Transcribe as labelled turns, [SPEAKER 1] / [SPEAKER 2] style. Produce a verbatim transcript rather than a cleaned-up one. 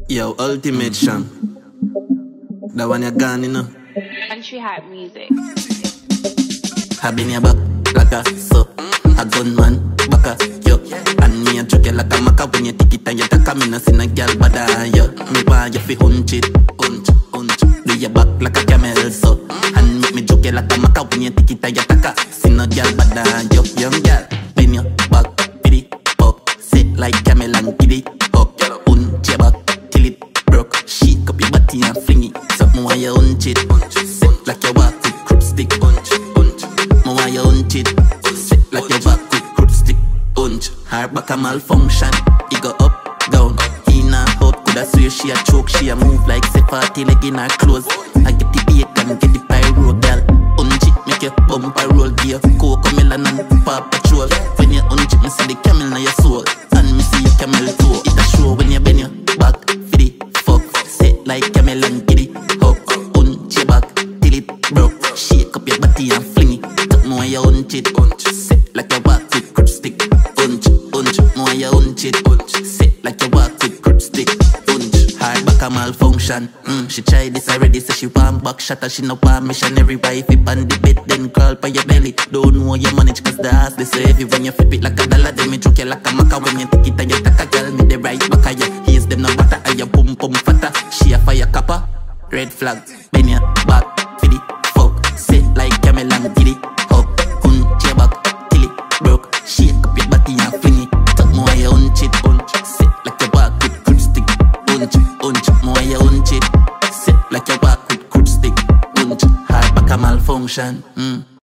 [SPEAKER 1] Yo, ultimate sham. That one you gone, you know.
[SPEAKER 2] Country hype music.
[SPEAKER 1] I been your back like a so a gunman baka yo. And me a joke you like a maca when you take it and you take a me no see no girl bada yo. Me want you fi hunch it, hunch, hunch. Do your back like a camel so. And make me joke you like a maca when you take it and you take a see no girl bada yo. Young girl, bend your back, pity up, sit like camel and giddy up. Hunch your back till it broke. Shake up your body and fling it. Something why you hunch it, sit like you walk with crook stick, hunch, hunch. More why you hunch it, sit like you walk with crook stick, hunch. Her back a malfunction, it go up, down, in and out. Coulda swear she a choke, she a move like say party leg in her clothes. I get the bacon, get the pyro, girl. Hunch it, make your bumper roll, gear, cocoa melon and paw patrol. When you hunch it, me see the camel in your soul, and me see your camel toe. It a show when you bend your back, for the fuck, sit like camel and giddy up. Hunch your back till it broke. Shake up your body and fling it. Take more you hunch it, hunch. Sit like you walk with grip stick, hunch, hunch. More you hunch it, hunch. Sit like you walk with grip stick, hunch. Hard back a malfunction. Mm, she tried this already, so she want back shot. She no want missionary wife. If on the bed, then crawl by your belly. Don't know you manage, cause the ass they so heavy. When you flip it like a dollar, then me choke you like a maca. When you take it and you take a girl, me the right back of you. Here's them no butter, and your pum pum fatter. She a fire copper, red flag. Bend your back, for the fuck. Sit like camel and giddy up. Hunch your back till it broke. Shake up your body and fling it. Take more you hunch it, hunch. Sit like you walk with grip stick, hunch, hunch. More you hunch it. Sit like you walk with grip stick, hunch. Hard back a malfunction. Mm.